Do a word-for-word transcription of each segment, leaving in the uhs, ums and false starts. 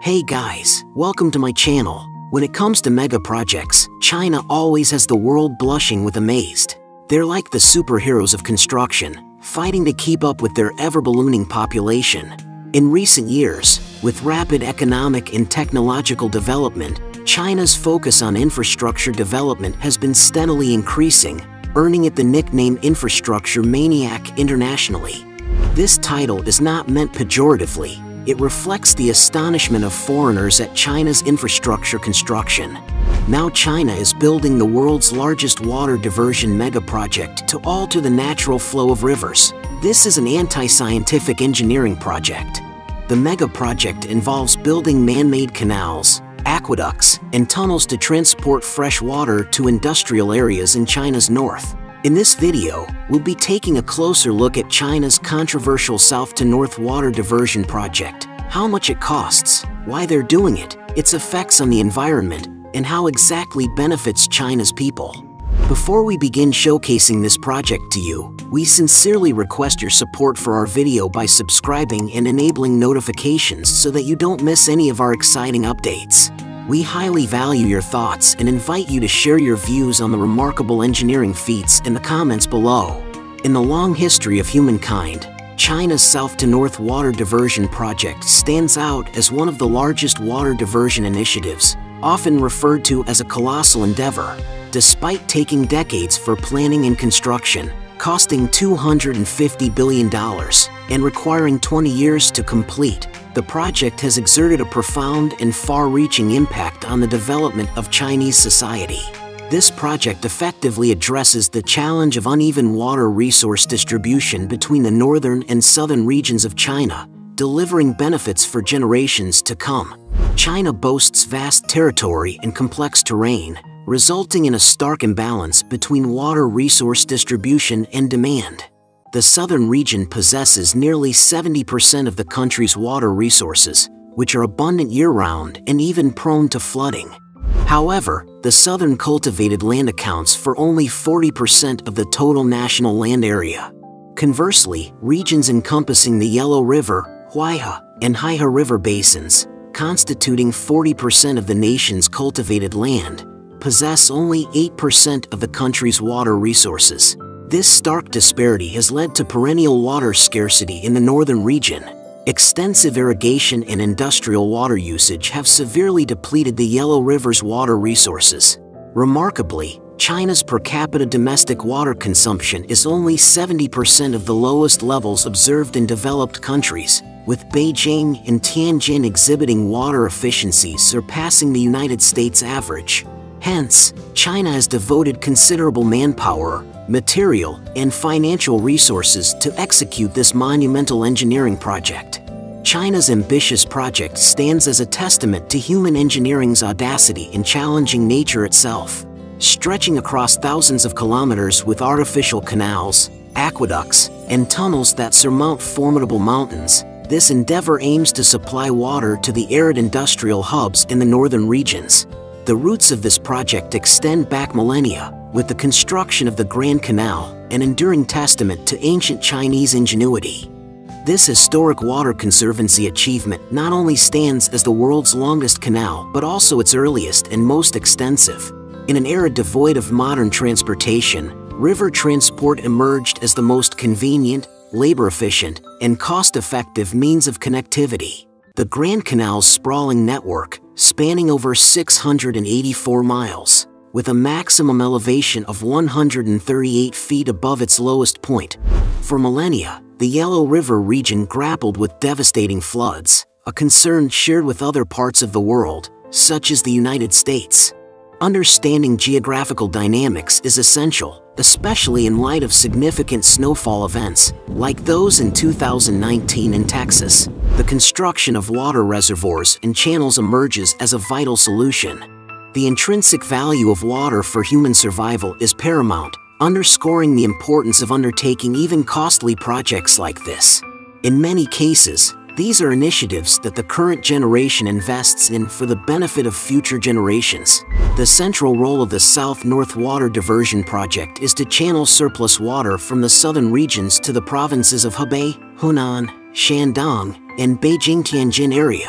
Hey guys, welcome to my channel. When it comes to mega projects, China always has the world blushing with amazed. They're like the superheroes of construction, fighting to keep up with their ever-ballooning population. In recent years, with rapid economic and technological development, China's focus on infrastructure development has been steadily increasing, earning it the nickname Infrastructure Maniac internationally. This title is not meant pejoratively. It reflects the astonishment of foreigners at China's infrastructure construction. Now China is building the world's largest water diversion mega-project to alter the natural flow of rivers. This is an anti-scientific engineering project. The mega-project involves building man-made canals, aqueducts, and tunnels to transport fresh water to industrial areas in China's north. In this video, we'll be taking a closer look at China's controversial south-to-north water diversion project, how much it costs, why they're doing it, its effects on the environment, and how exactly benefits China's people. Before we begin showcasing this project to you, we sincerely request your support for our video by subscribing and enabling notifications so that you don't miss any of our exciting updates. We highly value your thoughts and invite you to share your views on the remarkable engineering feats in the comments below. In the long history of humankind, China's south-to-north water diversion project stands out as one of the largest water diversion initiatives, often referred to as a colossal endeavor. Despite taking decades for planning and construction, costing two hundred fifty billion dollars, and requiring twenty years to complete, the project has exerted a profound and far-reaching impact on the development of Chinese society. This project effectively addresses the challenge of uneven water resource distribution between the northern and southern regions of China, delivering benefits for generations to come. China boasts vast territory and complex terrain, resulting in a stark imbalance between water resource distribution and demand. The southern region possesses nearly seventy percent of the country's water resources, which are abundant year-round and even prone to flooding. However, the southern cultivated land accounts for only forty percent of the total national land area. Conversely, regions encompassing the Yellow River, Huaihe, and Haihe River basins, constituting forty percent of the nation's cultivated land, possess only eight percent of the country's water resources. This stark disparity has led to perennial water scarcity in the northern region. Extensive irrigation and industrial water usage have severely depleted the Yellow River's water resources. Remarkably, China's per capita domestic water consumption is only seventy percent of the lowest levels observed in developed countries, with Beijing and Tianjin exhibiting water efficiencies surpassing the United States average. Hence, China has devoted considerable manpower, material, and financial resources to execute this monumental engineering project. China's ambitious project stands as a testament to human engineering's audacity in challenging nature itself. Stretching across thousands of kilometers with artificial canals, aqueducts, and tunnels that surmount formidable mountains, this endeavor aims to supply water to the arid industrial hubs in the northern regions. The roots of this project extend back millennia, with the construction of the Grand Canal, an enduring testament to ancient Chinese ingenuity. This historic water conservancy achievement not only stands as the world's longest canal but also its earliest and most extensive. In an era devoid of modern transportation, river transport emerged as the most convenient, labor-efficient, and cost-effective means of connectivity. The Grand Canal's sprawling network, spanning over six hundred eighty-four miles, with a maximum elevation of one hundred thirty-eight feet above its lowest point. For millennia, the Yellow River region grappled with devastating floods, a concern shared with other parts of the world, such as the United States. Understanding geographical dynamics is essential, especially in light of significant snowfall events, like those in two thousand nineteen in Texas. The construction of water reservoirs and channels emerges as a vital solution. The intrinsic value of water for human survival is paramount, underscoring the importance of undertaking even costly projects like this. In many cases, these are initiatives that the current generation invests in for the benefit of future generations. The central role of the South-North Water Diversion Project is to channel surplus water from the southern regions to the provinces of Hebei, Hunan, Shandong, and Beijing-Tianjin area.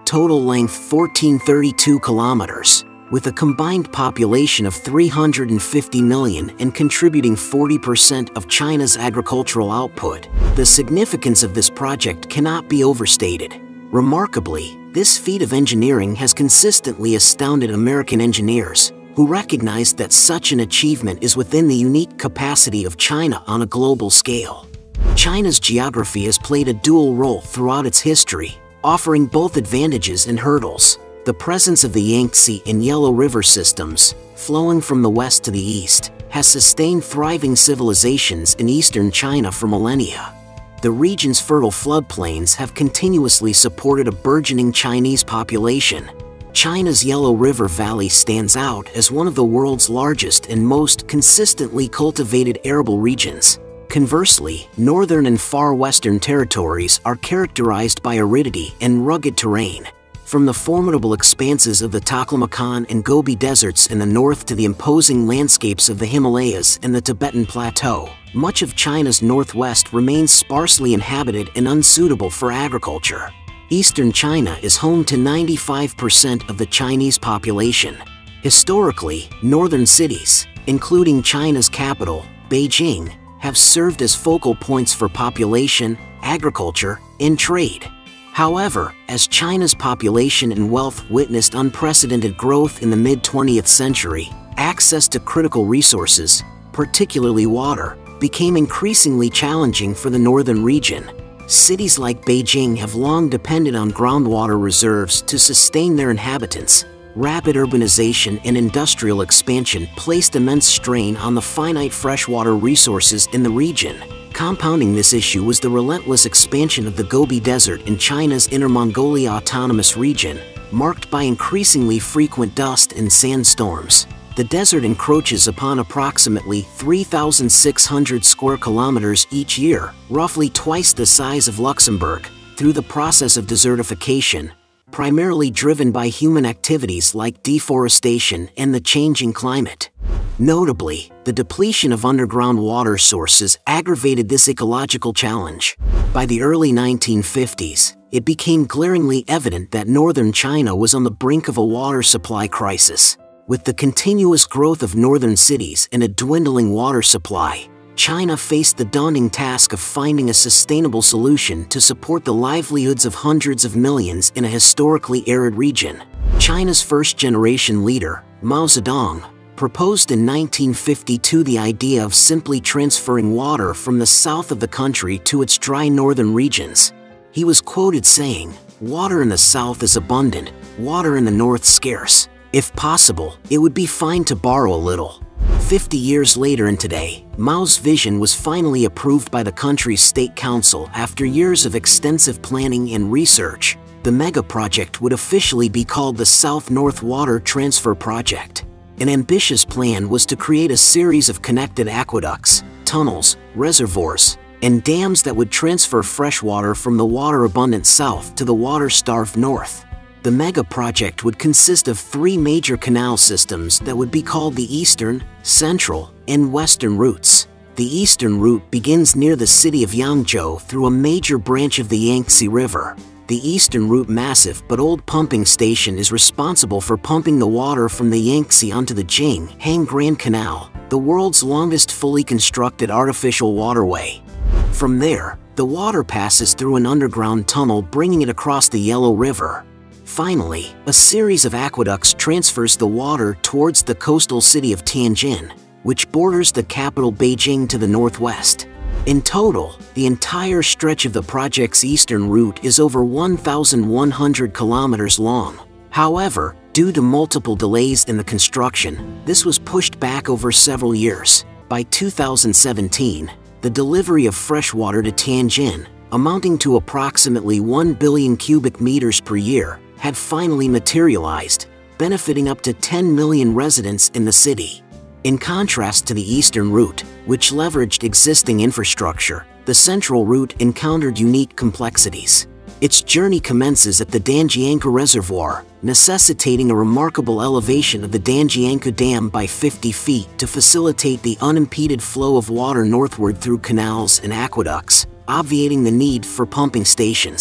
total length one thousand four hundred thirty-two kilometers, with a combined population of three hundred fifty million and contributing forty percent of China's agricultural output. The significance of this project cannot be overstated. Remarkably, this feat of engineering has consistently astounded American engineers, who recognized that such an achievement is within the unique capacity of China on a global scale. China's geography has played a dual role throughout its history, offering both advantages and hurdles. The presence of the Yangtze and Yellow River systems, flowing from the west to the east, has sustained thriving civilizations in eastern China for millennia. The region's fertile floodplains have continuously supported a burgeoning Chinese population. China's Yellow River Valley stands out as one of the world's largest and most consistently cultivated arable regions. Conversely, northern and far western territories are characterized by aridity and rugged terrain. From the formidable expanses of the Taklamakan and Gobi deserts in the north to the imposing landscapes of the Himalayas and the Tibetan Plateau, much of China's northwest remains sparsely inhabited and unsuitable for agriculture. Eastern China is home to ninety-five percent of the Chinese population. Historically, northern cities, including China's capital, Beijing, have served as focal points for population, agriculture, and trade. However, as China's population and wealth witnessed unprecedented growth in the mid twentieth century, access to critical resources, particularly water, became increasingly challenging for the northern region. Cities like Beijing have long depended on groundwater reserves to sustain their inhabitants. Rapid urbanization and industrial expansion placed immense strain on the finite freshwater resources in the region. Compounding this issue was the relentless expansion of the Gobi Desert in China's Inner Mongolia Autonomous Region, marked by increasingly frequent dust and sandstorms. The desert encroaches upon approximately three thousand six hundred square kilometers each year, roughly twice the size of Luxembourg, through the process of desertification, primarily driven by human activities like deforestation and the changing climate. Notably, the depletion of underground water sources aggravated this ecological challenge. By the early nineteen fifties, it became glaringly evident that northern China was on the brink of a water supply crisis. With the continuous growth of northern cities and a dwindling water supply, China faced the daunting task of finding a sustainable solution to support the livelihoods of hundreds of millions in a historically arid region. China's first-generation leader, Mao Zedong, proposed in nineteen fifty-two the idea of simply transferring water from the south of the country to its dry northern regions. He was quoted saying, "Water in the south is abundant, water in the north scarce. If possible, it would be fine to borrow a little." Fifty years later and today, Mao's vision was finally approved by the country's state council after years of extensive planning and research. The mega project would officially be called the South-North Water Transfer Project. An ambitious plan was to create a series of connected aqueducts, tunnels, reservoirs, and dams that would transfer fresh water from the water-abundant south to the water-starved north. The mega project would consist of three major canal systems that would be called the Eastern, Central, and Western routes. The Eastern route begins near the city of Yangzhou through a major branch of the Yangtze River. The Eastern Route massive but old pumping station is responsible for pumping the water from the Yangtze onto the Jing-Hang Grand Canal, the world's longest fully constructed artificial waterway. From there, the water passes through an underground tunnel bringing it across the Yellow River. Finally, a series of aqueducts transfers the water towards the coastal city of Tianjin, which borders the capital Beijing to the northwest. In total, the entire stretch of the project's eastern route is over one thousand one hundred kilometers long. However, due to multiple delays in the construction, this was pushed back over several years. By two thousand seventeen, the delivery of fresh water to Tianjin, amounting to approximately one billion cubic meters per year, had finally materialized, benefiting up to ten million residents in the city. In contrast to the eastern route, which leveraged existing infrastructure, the central route encountered unique complexities. Its journey commences at the Danjianka Reservoir, necessitating a remarkable elevation of the Danjianka Dam by fifty feet to facilitate the unimpeded flow of water northward through canals and aqueducts, obviating the need for pumping stations.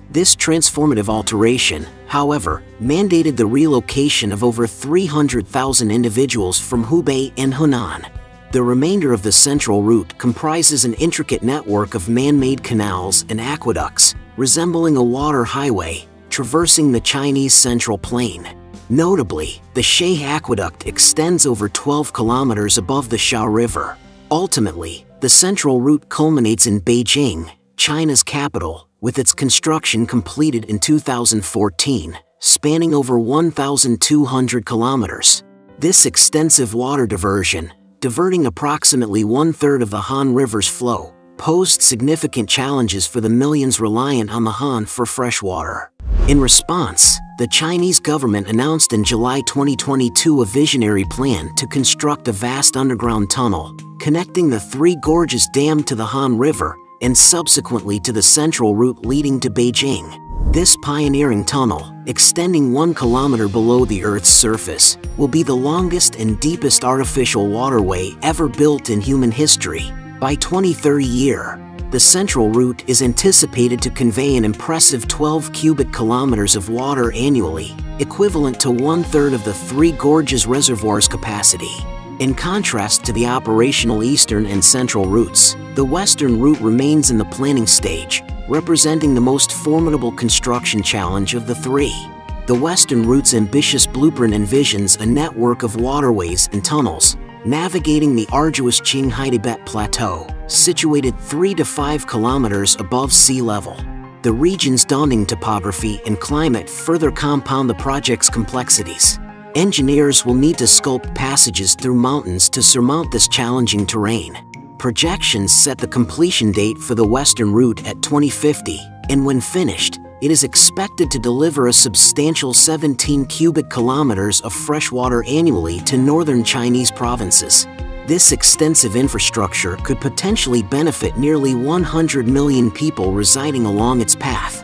This transformative alteration, however, mandated the relocation of over three hundred thousand individuals from Hubei and Hunan. The remainder of the central route comprises an intricate network of man-made canals and aqueducts, resembling a water highway, traversing the Chinese Central Plain. Notably, the Shay Aqueduct extends over twelve kilometers above the Sha River. Ultimately, the central route culminates in Beijing, China's capital, with its construction completed in two thousand fourteen, spanning over one thousand two hundred kilometers. This extensive water diversion, diverting approximately one-third of the Han River's flow, posed significant challenges for the millions reliant on the Han for fresh water. In response, the Chinese government announced in July twenty twenty-two a visionary plan to construct a vast underground tunnel, connecting the Three Gorges Dam to the Han River, and subsequently to the central route leading to Beijing. This pioneering tunnel, extending one kilometer below the Earth's surface, will be the longest and deepest artificial waterway ever built in human history. By twenty thirty year, the central route is anticipated to convey an impressive twelve cubic kilometers of water annually, equivalent to one-third of the Three Gorges Reservoir's capacity. In contrast to the operational eastern and central routes, the western route remains in the planning stage, representing the most formidable construction challenge of the three. The western route's ambitious blueprint envisions a network of waterways and tunnels, navigating the arduous Qinghai Tibet Plateau, situated three to five kilometers above sea level. The region's daunting topography and climate further compound the project's complexities. Engineers will need to sculpt passages through mountains to surmount this challenging terrain. Projections set the completion date for the western route at twenty fifty, and when finished, it is expected to deliver a substantial seventeen cubic kilometers of fresh water annually to northern Chinese provinces. This extensive infrastructure could potentially benefit nearly one hundred million people residing along its path.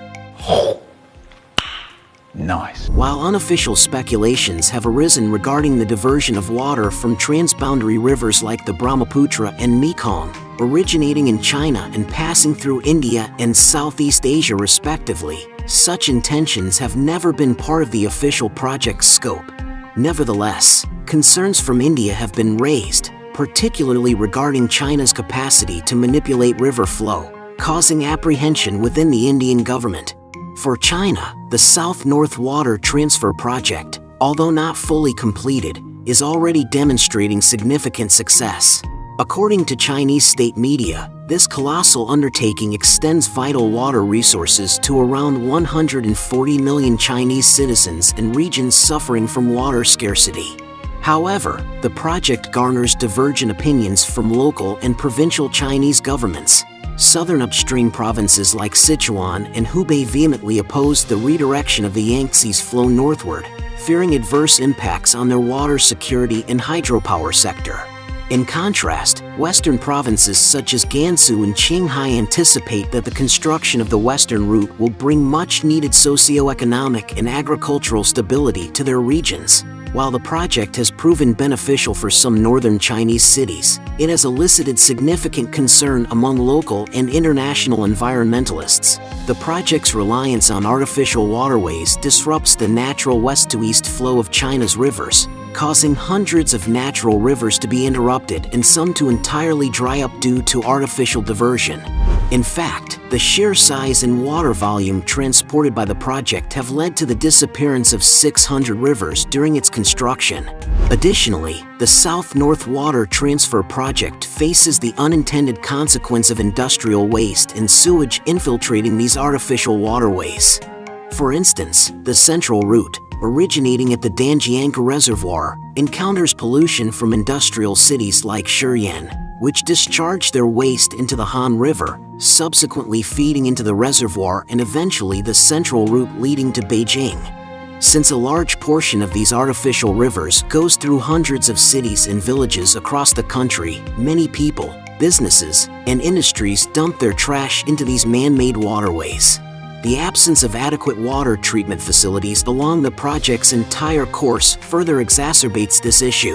Nice. While unofficial speculations have arisen regarding the diversion of water from transboundary rivers like the Brahmaputra and Mekong, originating in China and passing through India and Southeast Asia respectively, such intentions have never been part of the official project's scope. Nevertheless, concerns from India have been raised, particularly regarding China's capacity to manipulate river flow, causing apprehension within the Indian government. For China, the South-North Water Transfer Project, although not fully completed, is already demonstrating significant success. According to Chinese state media, this colossal undertaking extends vital water resources to around one hundred forty million Chinese citizens in regions suffering from water scarcity. However, the project garners divergent opinions from local and provincial Chinese governments. Southern upstream provinces like Sichuan and Hubei vehemently opposed the redirection of the Yangtze's flow northward, fearing adverse impacts on their water security and hydropower sector. In contrast, western provinces such as Gansu and Qinghai anticipate that the construction of the western route will bring much-needed socioeconomic and agricultural stability to their regions. While the project has proven beneficial for some northern Chinese cities, it has elicited significant concern among local and international environmentalists. The project's reliance on artificial waterways disrupts the natural west-to-east flow of China's rivers, causing hundreds of natural rivers to be interrupted and some to entirely dry up due to artificial diversion. In fact, the sheer size and water volume transported by the project have led to the disappearance of six hundred rivers during its construction. Additionally, the South-North Water Transfer Project faces the unintended consequence of industrial waste and sewage infiltrating these artificial waterways. For instance, the central route, originating at the Danjiangke Reservoir, encounters pollution from industrial cities like Shiryan, which discharge their waste into the Han River, subsequently feeding into the reservoir and eventually the central route leading to Beijing. Since a large portion of these artificial rivers goes through hundreds of cities and villages across the country, many people, businesses, and industries dump their trash into these man-made waterways. The absence of adequate water treatment facilities along the project's entire course further exacerbates this issue.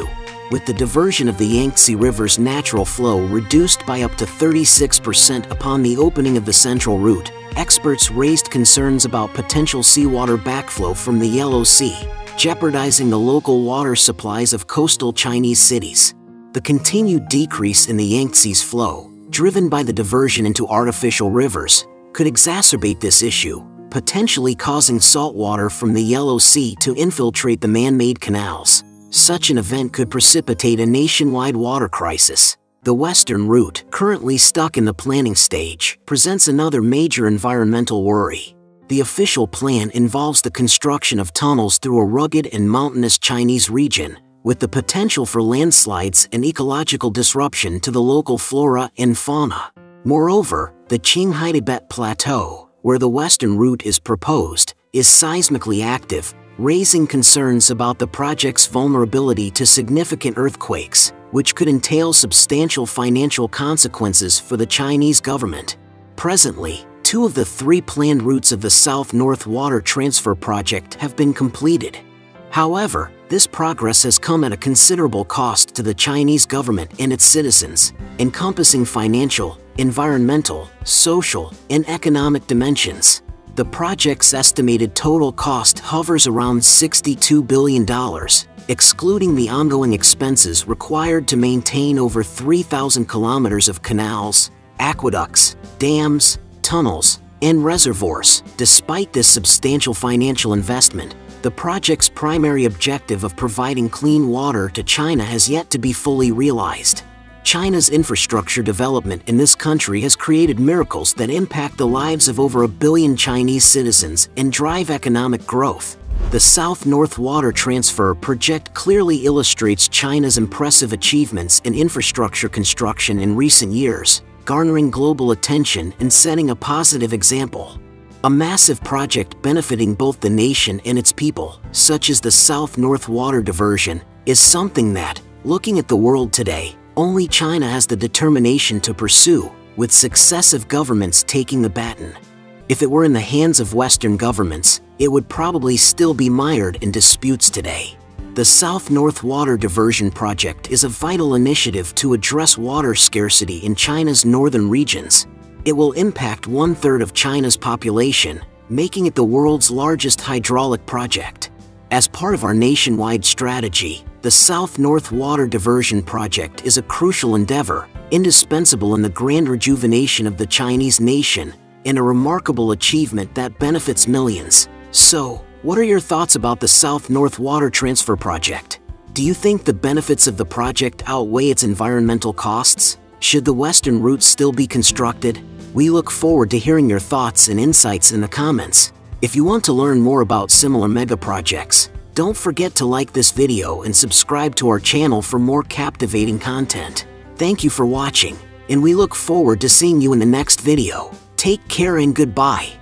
with the diversion of the Yangtze River's natural flow reduced by up to thirty-six percent upon the opening of the central route, experts raised concerns about potential seawater backflow from the Yellow Sea, jeopardizing the local water supplies of coastal Chinese cities. The continued decrease in the Yangtze's flow, driven by the diversion into artificial rivers, could exacerbate this issue, potentially causing salt water from the Yellow Sea to infiltrate the man-made canals. Such an event could precipitate a nationwide water crisis. The western route, currently stuck in the planning stage, presents another major environmental worry. The official plan involves the construction of tunnels through a rugged and mountainous Chinese region, with the potential for landslides and ecological disruption to the local flora and fauna. Moreover, the Qinghai Tibet Plateau, where the western route is proposed, is seismically active, raising concerns about the project's vulnerability to significant earthquakes, which could entail substantial financial consequences for the Chinese government. Presently, two of the three planned routes of the South-North Water Transfer Project have been completed. However, this progress has come at a considerable cost to the Chinese government and its citizens, encompassing financial, environmental, social, and economic dimensions. The project's estimated total cost hovers around sixty-two billion dollars, excluding the ongoing expenses required to maintain over three thousand kilometers of canals, aqueducts, dams, tunnels, and reservoirs. Despite this substantial financial investment, the project's primary objective of providing clean water to China has yet to be fully realized. China's infrastructure development in this country has created miracles that impact the lives of over a billion Chinese citizens and drive economic growth. The South-North Water Transfer Project clearly illustrates China's impressive achievements in infrastructure construction in recent years, garnering global attention and setting a positive example. A massive project benefiting both the nation and its people, such as the South-North Water Diversion, is something that, looking at the world today, only China has the determination to pursue, with successive governments taking the baton. If it were in the hands of Western governments, it would probably still be mired in disputes today. The South-North Water Diversion Project is a vital initiative to address water scarcity in China's northern regions. It will impact one-third of China's population, making it the world's largest hydraulic project. As part of our nationwide strategy, the South-North Water Diversion Project is a crucial endeavor, indispensable in the grand rejuvenation of the Chinese nation, and a remarkable achievement that benefits millions. So, what are your thoughts about the South-North Water Transfer Project? Do you think the benefits of the project outweigh its environmental costs? Should the western route still be constructed? We look forward to hearing your thoughts and insights in the comments. If you want to learn more about similar mega projects, don't forget to like this video and subscribe to our channel for more captivating content. Thank you for watching, and we look forward to seeing you in the next video. Take care and goodbye.